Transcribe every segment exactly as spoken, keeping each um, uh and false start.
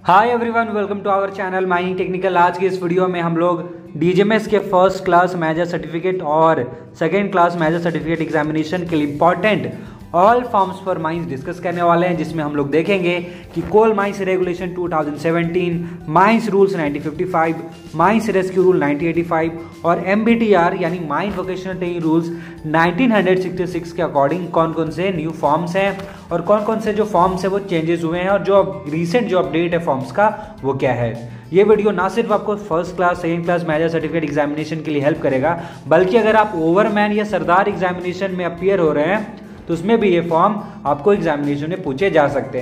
Hi everyone, welcome to our channel mining technical. आज के इस वीडियो में हम लोग डीजीएमएस के फर्स्ट क्लास मेजर सर्टिफिकेट और second class major certificate examination के लिए important all forms for mines discuss करने वाले हैं, जिसमें हम लोग देखेंगे कि coal mines regulation two thousand seventeen, mines rules nineteen fifty five, mines rescue rule nineteen eighty five और एमबीटीआर यानी mine vocational training rules nineteen sixty six के अकॉर्डिंग कौन कौन से न्यू फॉर्म्स हैं और कौन कौन से जो फॉर्म्स है वो चेंजेस हुए हैं और जो रिसेंट जो अपडेट है फॉर्म्स का वो क्या है। ये वीडियो ना सिर्फ आपको first class second class major certificate examination के लिए हेल्प करेगा, बल्कि अगर आप ओवरमैन या सरदार एग्जामिनेशन में अपीयर हो रहे हैं तो उसमें भी ये फॉर्म आपको एग्जामिनेशन में पूछे जा सकते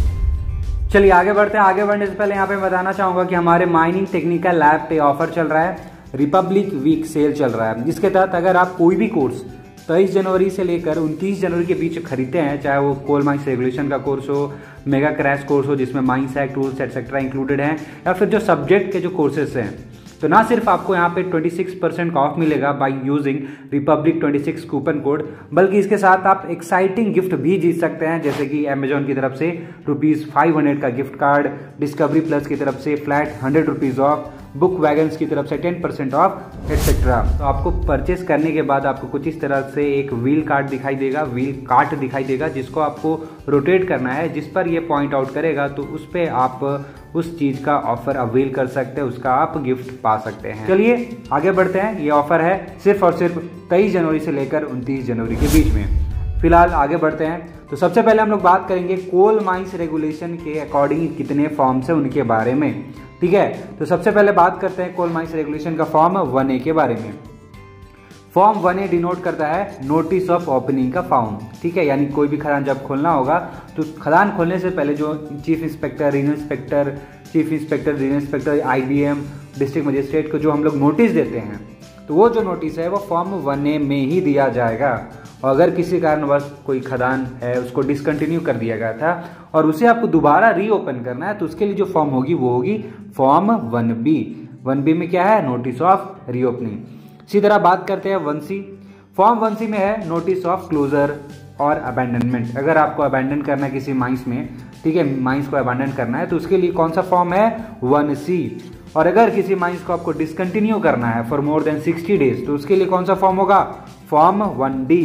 हैं। चलिए आगे बढ़ते हैं। आगे बढ़ने से पहले यहाँ पे बताना चाहूंगा कि हमारे माइनिंग टेक्निकल लैब पे ऑफर चल रहा है, रिपब्लिक वीक सेल चल रहा है, जिसके तहत अगर आप कोई भी कोर्स तेईस जनवरी से लेकर उनतीस जनवरी के बीच खरीदते हैं, चाहे वो कोल माइंस रेगुलेशन का कोर्स हो, मेगा क्रैश कोर्स हो जिसमें mines act rules etcetera included हैं, या फिर जो सब्जेक्ट के जो कोर्सेस हैं, तो ना सिर्फ आपको यहाँ पे छब्बीस परसेंट ऑफ मिलेगा बाय यूजिंग रिपब्लिक छब्बीस कूपन कोड, बल्कि इसके साथ आप एक्साइटिंग गिफ्ट भी जीत सकते हैं, जैसे कि अमेजॉन की तरफ से रुपीज फाइव हंड्रेड का गिफ्ट कार्ड, डिस्कवरी प्लस की तरफ से flat hundred rupees off, book wagons की तरफ से टेन परसेंट ऑफ एटसेट्रा। तो आपको परचेस करने के बाद आपको कुछ इस तरह से एक व्हील कार्ड दिखाई देगा, व्हील कार्ट दिखाई देगा, जिसको आपको रोटेट करना है, जिस पर ये पॉइंट आउट करेगा तो उस पर आप उस चीज का ऑफर अवेल कर सकते हैं, उसका आप गिफ्ट पा सकते हैं। चलिए आगे बढ़ते हैं। ये ऑफर है सिर्फ और सिर्फ तेईस जनवरी से लेकर उनतीस जनवरी के बीच में। फिलहाल आगे बढ़ते हैं। तो सबसे पहले हम लोग बात करेंगे कोल माइंस रेगुलेशन के अकॉर्डिंग कितने फॉर्म्स हैं उनके बारे में, ठीक है। तो सबसे पहले बात करते हैं कोल माइंस रेगुलेशन का फॉर्म वन ए के बारे में। फॉर्म वन ए डिनोट करता है नोटिस ऑफ ओपनिंग का फॉर्म, ठीक है। यानी कोई भी खदान जब खोलना होगा तो खदान खोलने से पहले जो chief inspector, regional inspector, chief inspector, regional inspector, IBM, district magistrate को जो हम लोग नोटिस देते हैं, तो वो जो नोटिस है वो फॉर्म वन ए में ही दिया जाएगा। और अगर किसी कारणवश कोई खदान है उसको डिसकंटिन्यू कर दिया गया था और उसे आपको दोबारा रीओपन करना है, तो उसके लिए जो फॉर्म होगी वो होगी form one B. One B में क्या है? Notice of reopening. इसी तरह बात करते हैं one C. Form one C में है नोटिस ऑफ क्लोजर और अबैंडनमेंट। अगर आपको अबैंडन करना है किसी माइंस में, ठीक है, माइंस को अबैंडन करना है, तो उसके लिए कौन सा फॉर्म है? One C. और अगर किसी माइंस को आपको डिसकंटिन्यू करना है for more than sixty days, तो उसके लिए कौन सा फॉर्म होगा? Form one D.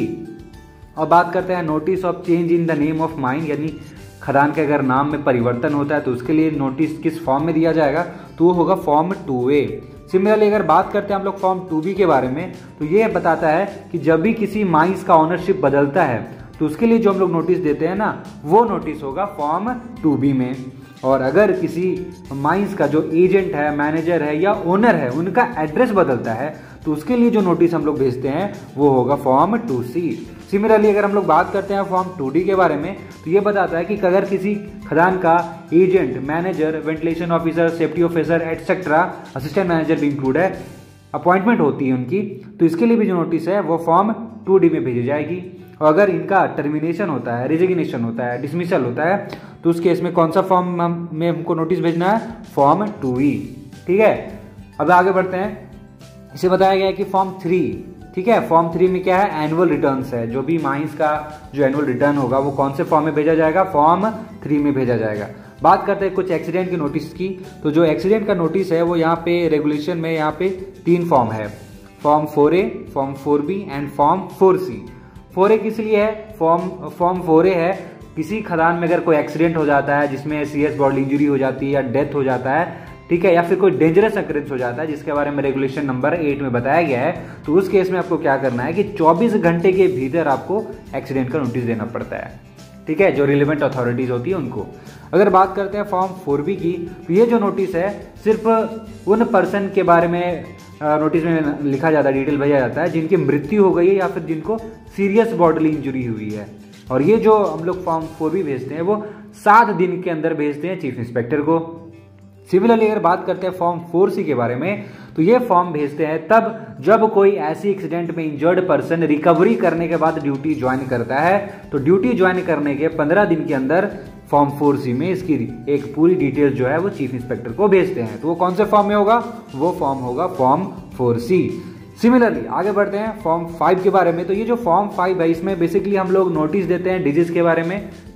और बात करते हैं notice of change in the name of mine, यानी खदान के अगर नाम में परिवर्तन होता है तो उसके लिए नोटिस किस फॉर्म में दिया जाएगा? तो वो होगा फॉर्म टू ए। सिमिलरली अगर बात करते हैं हम लोग फॉर्म टू बी के बारे में, तो ये बताता है कि जब भी किसी माइंस का ऑनरशिप बदलता है तो उसके लिए जो हम लोग नोटिस देते हैं ना, वो नोटिस होगा फॉर्म टू बी में। और अगर किसी माइंस का जो एजेंट है, मैनेजर है या ओनर है, उनका एड्रेस बदलता है तो उसके लिए जो नोटिस हम लोग भेजते हैं वो होगा फॉर्म टू सी। सिमिलरली अगर हम लोग बात करते हैं फॉर्म टू डी के बारे में, तो ये बताता है कि अगर किसी खदान का agent, manager, ventilation officer, safety officer etcetera, assistant manager भी इंक्लूड है, अपॉइंटमेंट होती है उनकी, तो इसके लिए भी जो नोटिस है वो फॉर्म टू डी में भेजी जाएगी। और अगर इनका टर्मिनेशन होता है, रिजिग्नेशन होता है, डिसमिसल होता है, तो उस केस में कौन सा फॉर्म में हमको नोटिस भेजना है? फॉर्म टू ई, ठीक है। अब आगे बढ़ते हैं। इसे बताया गया है कि फॉर्म थ्री, ठीक है, फॉर्म थ्री में क्या है? एनुअल रिटर्न्स है। जो भी माइंस का जो एनुअल रिटर्न होगा वो कौन से फॉर्म में भेजा जाएगा? फॉर्म थ्री में भेजा जाएगा। बात करते हैं कुछ एक्सीडेंट की नोटिस की। तो जो एक्सीडेंट का नोटिस है वो यहाँ पे रेगुलेशन में यहाँ पे तीन फॉर्म है, form four A, form four B and form four C. Four A किस लिए है? फॉर्म फॉर्म फोर ए है किसी खदान में अगर कोई एक्सीडेंट हो जाता है जिसमें सीरियस बॉडी इंजरी हो जाती है या डेथ हो जाता है, ठीक है, या फिर कोई डेंजरस अकरेंस हो जाता है जिसके बारे में रेगुलेशन नंबर एट में बताया गया है, तो उस केस में आपको क्या करना है कि चौबीस घंटे के भीतर आपको एक्सीडेंट का नोटिस देना पड़ता है, ठीक है, जो रिलेवेंट अथॉरिटीज होती है उनको। अगर बात करते हैं फॉर्म फोर बी की, तो ये जो नोटिस है सिर्फ उन पर्सन के बारे में नोटिस में लिखा जाता है, डिटेल भेजा जाता है जिनकी मृत्यु हो गई है या फिर जिनको सीरियस बॉडीली इंजरी हुई है। और ये जो हम लोग फॉर्म फोर बी भेजते हैं वो सात दिन के अंदर भेजते हैं चीफ इंस्पेक्टर को। सिमिलरली अगर बात करते हैं फॉर्म फोर सी के बारे में, तो ये फॉर्म भेजते हैं तब जब कोई ऐसी एक्सीडेंट में इंजर्ड पर्सन रिकवरी करने के बाद ड्यूटी ज्वाइन करता है, तो ड्यूटी ज्वाइन करने के पंद्रह दिन के अंदर फॉर्म फोर सी में इसकी एक पूरी डिटेल जो है वो चीफ इंस्पेक्टर को भेजते हैं। तो वो कौन से फॉर्म में होगा? वो फॉर्म होगा फॉर्म फोर सी। सिमिलरली आगे बढ़ते हैं फॉर्म फाइव के बारे में। तो ये जो फॉर्म फाइव है इसमें बेसिकली हम लोग नोटिस देते हैं डिजीज के बारे में,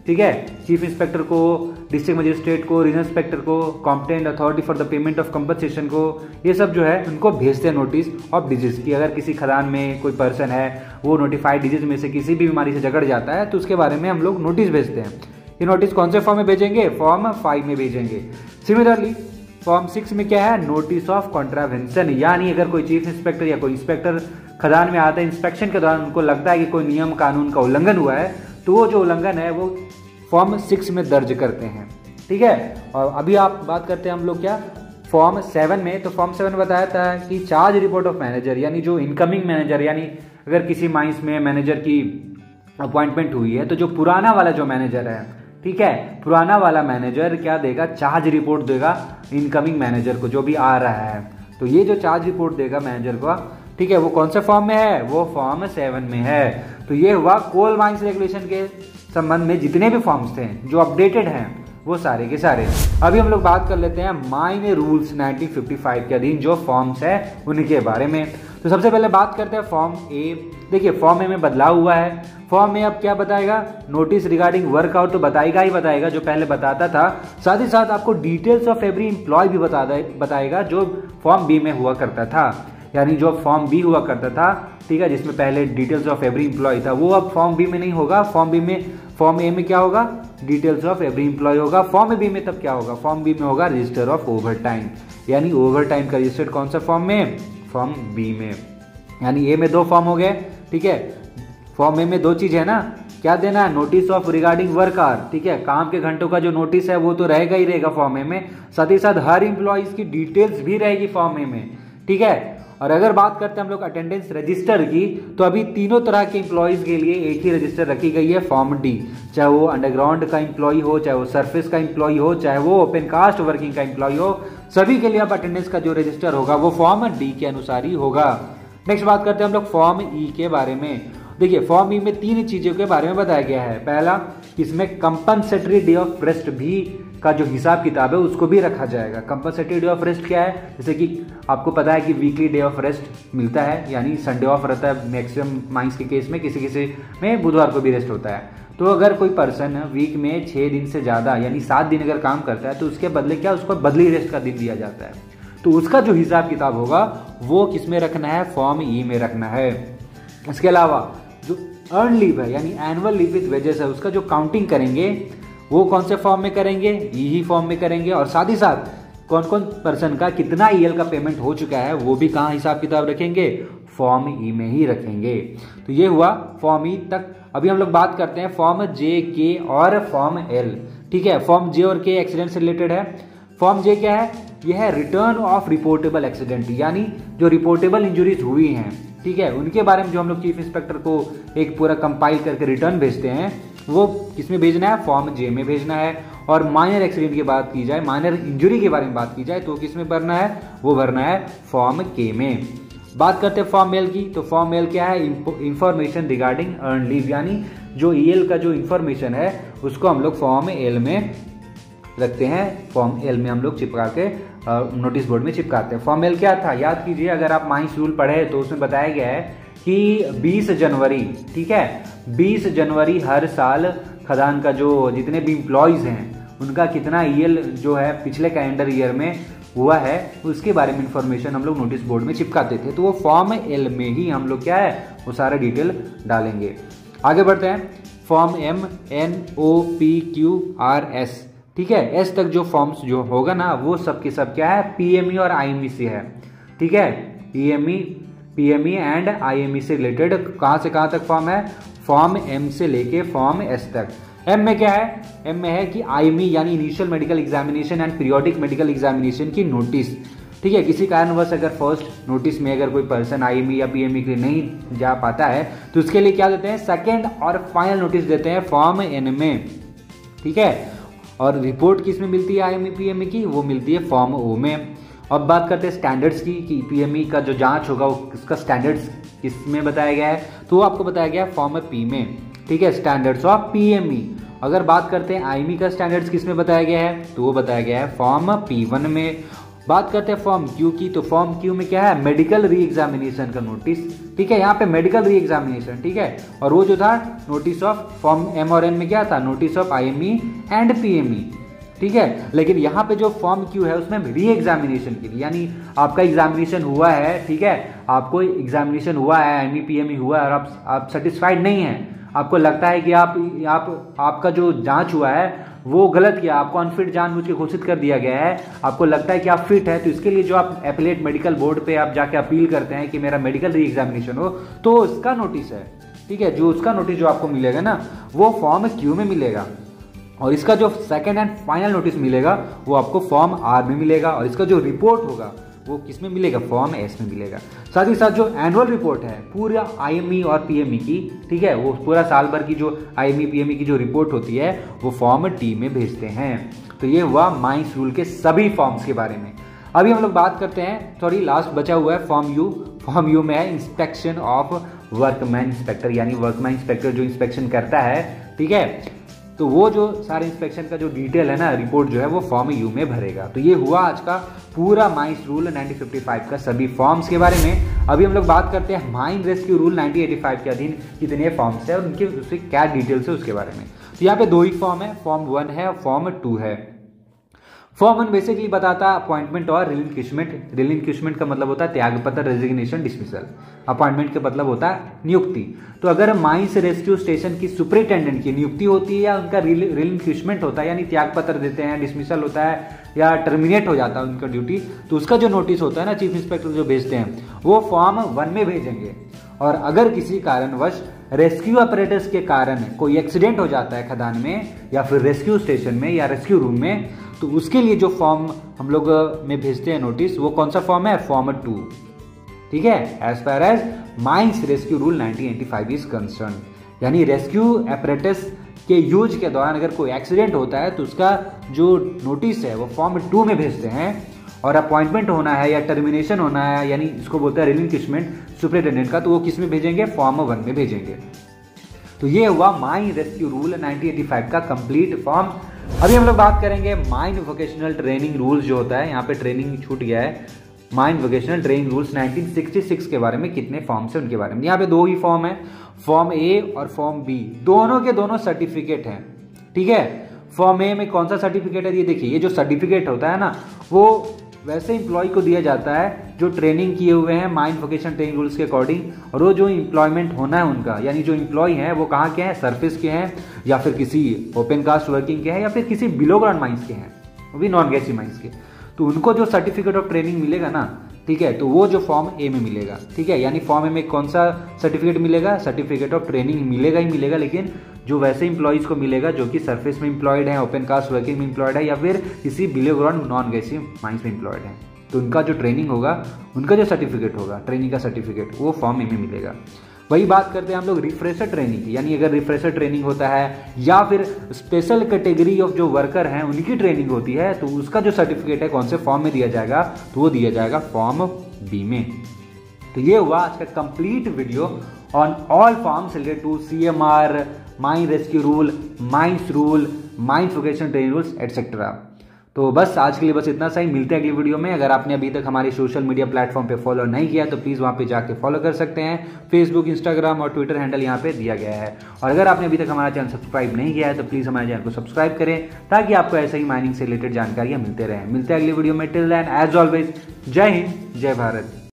ठीक है। चीफ इंस्पेक्टर को, डिस्ट्रिक्ट मजिस्ट्रेट को, रीजनल इंस्पेक्टर को, competent authority for the payment of compensation को, ये सब जो है उनको भेजते हैं नोटिस ऑफ डिजीज की। अगर किसी खदान में कोई पर्सन है वो नोटिफाइड डिजीज में से किसी भी बीमारी से जकड़ जाता है तो उसके बारे में हम लोग नोटिस भेजते हैं। ये नोटिस कौन से फॉर्म में भेजेंगे? फॉर्म फाइव में भेजेंगे। सिमिलरली फॉर्म सिक्स में क्या है? नोटिस ऑफ कॉन्ट्रावेंशन, यानी अगर कोई चीफ इंस्पेक्टर या कोई इंस्पेक्टर खदान में आता है, इंस्पेक्शन के दौरान उनको लगता है कि कोई नियम कानून का उल्लंघन हुआ है तो वो जो उल्लंघन है वो फॉर्म सिक्स में दर्ज करते हैं, ठीक है। और अभी आप बात करते हैं हम लोग क्या फॉर्म सेवन में। तो फॉर्म सेवन बताया था कि चार्ज रिपोर्ट ऑफ मैनेजर, यानी जो इनकमिंग मैनेजर, यानी अगर किसी माइंस में मैनेजर की अपॉइंटमेंट हुई है तो जो पुराना वाला जो मैनेजर है, ठीक है, पुराना वाला मैनेजर क्या देगा? चार्ज रिपोर्ट देगा इनकमिंग मैनेजर को जो भी आ रहा है। तो ये जो चार्ज रिपोर्ट देगा मैनेजर को, ठीक है, वो कौन से फॉर्म में है? वो फॉर्म सेवन में है। तो ये हुआ कोल माइंस रेगुलेशन के संबंध में जितने भी फॉर्म्स थे जो अपडेटेड हैं वो सारे के सारे। अभी हम लोग बात कर लेते हैं mine rules nineteen fifty five के अधीन जो फॉर्म्स है उनके बारे में। तो सबसे पहले बात करते हैं फॉर्म ए। देखिए फॉर्म ए में बदलाव हुआ है। फॉर्म ए अब क्या बताएगा? नोटिस रिगार्डिंग वर्कआउट तो बताएगा ही बताएगा जो पहले बताता था, साथ ही साथ आपको डिटेल्स ऑफ एवरी एम्प्लॉय भी बता बताएगा जो फॉर्म बी में हुआ करता था। यानी जो फॉर्म बी हुआ करता था, ठीक है, जिसमें पहले डिटेल्स ऑफ एवरी एम्प्लॉय था, वो अब फॉर्म बी में नहीं होगा। फॉर्म बी में फॉर्म ए में क्या होगा? डिटेल्स ऑफ एवरी एम्प्लॉय होगा। फॉर्म बी में तब क्या होगा? फॉर्म बी में होगा रजिस्टर ऑफ ओवर टाइम, यानी ओवर टाइम का रजिस्टर कौन सा फॉर्म में? फॉर्म बी में। यानी ए में दो फॉर्म हो गए, ठीक है। फॉर्म ए में दो चीज है ना, क्या देना है? Notice of regarding work hour, ठीक है, काम के घंटों का जो नोटिस है वो तो रहेगा ही रहेगा फॉर्म ए में, साथ ही साथ हर इंप्लॉइज की डिटेल्स भी रहेगी फॉर्म ए में, ठीक है। और अगर बात करते हैं हम लोग अटेंडेंस रजिस्टर की, तो अभी तीनों तरह के इंप्लॉइज के लिए एक ही रजिस्टर रखी गई है, फॉर्म डी। चाहे वो अंडरग्राउंड का इंप्लॉय हो, चाहे वो सरफेस का इंप्लॉय हो, चाहे वो ओपन कास्ट वर्किंग का इंप्लॉय हो, सभी के लिए अब अटेंडेंस का जो रजिस्टर होगा वो फॉर्म डी के अनुसार ही होगा। नेक्स्ट बात करते हैं हम लोग फॉर्म ई के बारे में। देखिए फॉर्म ई में तीन चीजों के बारे में बताया गया है। पहला, इसमें कंपनसेटरी डे ऑफ रेस्ट भी का जो हिसाब किताब है उसको भी रखा जाएगा। कंपनसेटरी डे ऑफ रेस्ट क्या है? जैसे कि आपको पता है कि वीकली डे ऑफ रेस्ट मिलता है, यानी संडे ऑफ रहता है मैक्सिमम माइंस के केस में, किसी किसी में बुधवार को भी रेस्ट होता है। तो अगर कोई पर्सन वीक में छः दिन से ज़्यादा यानी सात दिन अगर काम करता है तो उसके बदले क्या उसको बदली रेस्ट का दिन दिया जाता है। तो उसका जो हिसाब किताब होगा वो किस में रखना है? फॉर्म ई में रखना है। इसके अलावा जो अर्न लीव है यानी एनुअल लीव विद वेजेस है, उसका जो काउंटिंग करेंगे वो कौन से फॉर्म में करेंगे? ई ही फॉर्म में करेंगे। और साथ ही साथ कौन कौन पर्सन का कितना ई एल का पेमेंट हो चुका है वो भी कहाँ हिसाब किताब रखेंगे? फॉर्म ई में ही रखेंगे। तो ये हुआ फॉर्म ई तक। अभी हम लोग बात करते हैं फॉर्म जे, के और फॉर्म एल, ठीक है। फॉर्म जे और के एक्सीडेंट से रिलेटेड है। फॉर्म जे क्या है? यह है रिटर्न ऑफ रिपोर्टेबल एक्सीडेंट, यानी जो रिपोर्टेबल इंजुरीज हुई हैं, ठीक है, उनके बारे में जो हम लोग चीफ इंस्पेक्टर को एक पूरा कंपाइल करके रिटर्न भेजते हैं वो किसमें भेजना है? फॉर्म जे में भेजना है। और माइनर एक्सीडेंट की बात की जाए, माइनर इंजुरी के बारे में बात की जाए तो किसमें भरना है? वो भरना है फॉर्म के में। बात करते हैं फॉर्म एल की। तो फॉर्म एल क्या है? इंफॉर्मेशन रिगार्डिंग अर्न लीव, यानी जो ई एल का जो इंफॉर्मेशन है उसको हम लोग फॉर्म एल में रखते हैं। फॉर्म एल में हम लोग चिपका के नोटिस बोर्ड में चिपकाते हैं। फॉर्म एल क्या था? याद कीजिए, अगर आप माइंस रूल पढ़े तो उसमें बताया गया है कि बीस जनवरी, ठीक है, बीस जनवरी हर साल खदान का जो जितने भी इम्प्लॉयज हैं उनका कितना ई एल जो है पिछले कैलेंडर ईयर में हुआ है उसके बारे में इंफॉर्मेशन हम लोग नोटिस बोर्ड में चिपकाते थे। तो वो फॉर्म एल में ही हम लोग क्या है वो सारा डिटेल डालेंगे। आगे बढ़ते हैं। Form M, N, O, P, Q, R, S, ठीक है, एस तक जो फॉर्म्स जो होगा ना वो सब के सब क्या है? पीएमई और आईएमई से है, ठीक है। पीएमई पीएमई एंड आईएमई से रिलेटेड कहां से कहां तक फॉर्म है? फॉर्म एम से लेके फॉर्म एस तक। एम में क्या है? एम में है कि आईएमई यानी initial medical examination and periodic medical examination की नोटिस, ठीक है। किसी कारणवश अगर फर्स्ट नोटिस में अगर कोई पर्सन आईएमई या पीएमई के लिए नहीं जा पाता है तो उसके लिए क्या देते हैं? सेकेंड और फाइनल नोटिस देते हैं फॉर्म एन में, ठीक है। और रिपोर्ट किस में मिलती है आईएमई पीएमई की? वो मिलती है फॉर्म ओ में। अब बात करते हैं स्टैंडर्ड्स की कि पीएमई का जो जांच होगा वो उसका स्टैंडर्ड्स किस में बताया गया है? तो वो आपको बताया गया है फॉर्म पी में, ठीक है, स्टैंडर्ड्स ऑफ पीएमई। अगर बात करते हैं आईएमई का स्टैंडर्ड्स किस में बताया गया है? तो वो बताया गया है फॉर्म पी वन में। बात करते हैं फॉर्म क्यू की, तो फॉर्म क्यू में क्या है, मेडिकल री एग्जामिनेशन का नोटिस, ठीक है, यहाँ पे मेडिकल री एग्जामिनेशन, ठीक है। और वो जो था नोटिस ऑफ फॉर्म एम और एन में क्या था, notice of IME and PME, ठीक है। लेकिन यहाँ पे जो फॉर्म क्यू है उसमें री एग्जामिनेशन के लिए, यानी आपका एग्जामिनेशन हुआ है, ठीक है, आपको एग्जामिनेशन हुआ है, आईएमई पीएमई हुआ है और आप आप सेटिस्फाइड नहीं है, आपको लगता है कि आप आप आपका जो जांच हुआ है वो गलत किया, आपको अनफिट जानबूझ के घोषित कर दिया गया है, आपको लगता है कि आप फिट है, तो इसके लिए जो आप एपीलेट मेडिकल बोर्ड पे आप जाके अपील करते हैं कि मेरा मेडिकल री एग्जामिनेशन हो, तो उसका नोटिस है, ठीक है। जो उसका नोटिस जो आपको मिलेगा ना वो फॉर्म क्यू में मिलेगा, और इसका जो सेकंड एंड फाइनल नोटिस मिलेगा वो आपको फॉर्म आर में मिलेगा, और इसका जो रिपोर्ट होगा वो किस में मिलेगा, फॉर्म एस में मिलेगा। साथ ही साथ जो एनुअल रिपोर्ट है पूरा आईएमई और पीएमई की, ठीक है, वो पूरा साल भर की जो आईएमई पीएमई की जो रिपोर्ट होती है वो फॉर्म टी में भेजते हैं। तो ये हुआ माइंस रूल के सभी फॉर्म्स के बारे में। अभी हम लोग बात करते हैं, सॉरी लास्ट बचा हुआ है फॉर्म यू। फॉर्म यू में है इंस्पेक्शन ऑफ वर्कमैन इंस्पेक्टर, यानी वर्कमैन इंस्पेक्टर जो इंस्पेक्शन करता है, ठीक है, तो वो जो सारे इंस्पेक्शन का जो डिटेल है ना, रिपोर्ट जो है वो फॉर्म यू में भरेगा। तो ये हुआ आज का पूरा mines rule nineteen fifty five का सभी फॉर्म्स के बारे में। अभी हम लोग बात करते हैं mine rescue rule nineteen eighty five के अधीन कितने फॉर्म्स है और उनके उससे क्या डिटेल्स है उसके बारे में। तो यहाँ पे दो ही फॉर्म है, फॉर्म वन है और फॉर्म टू है। फॉर्म वन बेसिकली बताता है अपॉइंटमेंट और रिलिंक्विशमेंट। रिलिंक्विशमेंट का मतलब होता है त्यागपत्र, रेजिग्नेशन, डिसमिसल। अपॉइंटमेंट का मतलब होता है नियुक्ति। तो अगर माइंस रेस्क्यू स्टेशन की सुपरिटेंडेंट की नियुक्ति होती है या उनका रिलिंक्विशमेंट होता है, यानी त्यागपत्र देते हैं, डिसमिसल होता है या टर्मिनेट हो जाता है उनका ड्यूटी, तो उसका जो नोटिस होता है ना चीफ इंस्पेक्टर जो भेजते हैं वो फॉर्म वन में भेजेंगे। और अगर किसी कारणवश रेस्क्यू ऑपरेटर्स के कारण कोई एक्सीडेंट हो जाता है खदान में या फिर रेस्क्यू स्टेशन में या रेस्क्यू रूम में, तो उसके लिए जो फॉर्म हम लोग में भेजते हैं नोटिस, वो कौन सा फॉर्म है, फॉर्म टू, ठीक है, as far as mines rescue rule nineteen eighty five is concern. यानी रेस्क्यू apparatus के यूज के दौरान अगर कोई एक्सीडेंट होता है तो उसका जो नोटिस है वो फॉर्म टू में भेजते हैं। और अपॉइंटमेंट होना है या टर्मिनेशन होना है, यानी इसको बोलते हैं रिलिंक्विशमेंट सुपरिटेंडेंट का, तो वो किस में भेजेंगे, फॉर्म वन में भेजेंगे। तो ये हुआ mine rescue rule nineteen eighty five का कंप्लीट फॉर्म। अभी हम लोग बात करेंगे माइन वोकेशनल ट्रेनिंग रूल्स जो होता है, यहाँ पे ट्रेनिंग छूट गया है, mine vocational training rules nineteen sixty six के बारे में कितने फॉर्म्स है उनके बारे में। यहाँ पे दो ही फॉर्म है, फॉर्म ए और फॉर्म बी, दोनों के दोनों सर्टिफिकेट हैं, ठीक है। फॉर्म ए में कौन सा सर्टिफिकेट है, ये देखिए, ये जो सर्टिफिकेट होता है ना वो वैसे इंप्लॉय को दिया जाता है जो ट्रेनिंग किए हुए हैं माइन वोकेशन ट्रेनिंग रूल्स के अकॉर्डिंग, और वो जो एम्प्लॉयमेंट होना है उनका, यानी जो एम्प्लॉय है वो कहाँ के हैं, सरफेस के हैं या फिर किसी ओपन कास्ट वर्किंग के हैं या फिर किसी बिलो ग्राउंड माइंस के हैं, वो भी नॉन गैसी माइंस के। तो उनको जो सर्टिफिकेट ऑफ ट्रेनिंग मिलेगा ना, ठीक है, तो वो जो फॉर्म ए में मिलेगा, ठीक है। यानी फॉर्म ए में कौन सा सर्टिफिकेट मिलेगा, सर्टिफिकेट ऑफ ट्रेनिंग मिलेगा ही मिलेगा, लेकिन जो वैसे इंप्लॉइज को मिलेगा जो कि सरफेस में इंप्लॉयड है, ओपन कास्ट वर्किंग में इंप्लॉयड है या फिर किसी below ground non gassy mines में इंप्लॉयड है, तो उनका जो ट्रेनिंग होगा, उनका जो सर्टिफिकेट होगा ट्रेनिंग का सर्टिफिकेट, वो फॉर्म ए में मिलेगा। वही बात करते हैं हम लोग रिफ्रेशर ट्रेनिंग की, यानी अगर रिफ्रेशर ट्रेनिंग होता है या फिर स्पेशल कैटेगरी ऑफ जो वर्कर हैं उनकी ट्रेनिंग होती है, तो उसका जो सर्टिफिकेट है कौन से फॉर्म में दिया जाएगा, तो वो दिया जाएगा फॉर्म बी में। तो ये हुआ आज का complete video on all forms related to C M R, mine rescue rule, mines rule, mines vocational training rules etcetera. तो बस आज के लिए बस इतना सा ही, मिलते हैं अगली वीडियो में। अगर आपने अभी तक हमारे सोशल मीडिया प्लेटफॉर्म पे फॉलो नहीं किया तो प्लीज़ वहाँ पे जाके फॉलो कर सकते हैं। फेसबुक, इंस्टाग्राम और ट्विटर हैंडल यहाँ पे दिया गया है। और अगर आपने अभी तक हमारा चैनल सब्सक्राइब नहीं किया है तो प्लीज़ हमारे चैनल को सब्सक्राइब करें ताकि आपको ऐसे ही माइनिंग से रिलेटेड जानकारियाँ मिलते रहें। मिलते हैं अगली वीडियो में, टिल देन एज ऑलवेज जय हिंद, जय भारत।